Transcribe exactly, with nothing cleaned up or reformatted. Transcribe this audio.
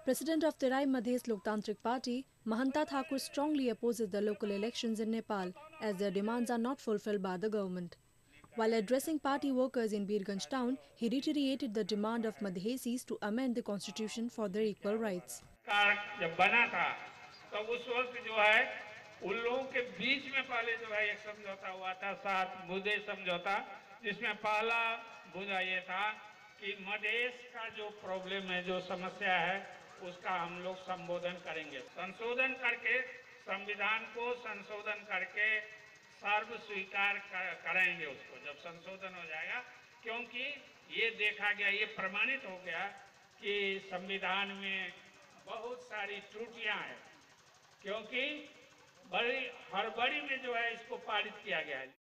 President of Terai Madhes Loktantrik Party, Mahanta Thakur strongly opposes the local elections in Nepal as their demands are not fulfilled by the government. While addressing party workers in Birgunj town, he reiterated the demand of Madhesis to amend the constitution for their equal rights. जब बना था तो उस वक्त जो है उन लोगों के बीच में पहले जो है एक समझौता हुआ था, सात बुधे समझौता, जिसमें पहला बुधा ये था कि मधेश का जो प्रॉब्लम है, जो समस्या है, उसका हम लोग संबोधन करेंगे, संशोधन करके संविधान को संशोधन करके सर्व स्वीकार करेंगे उसको जब संशोधन हो जाएगा, क्योंकि ये देखा गया, ये प्रमाणित हो गया कि संविधान में बहुत सारी त्रुटियां हैं, क्योंकि बड़ी हड़बड़ी में जो है इसको पारित किया गया है।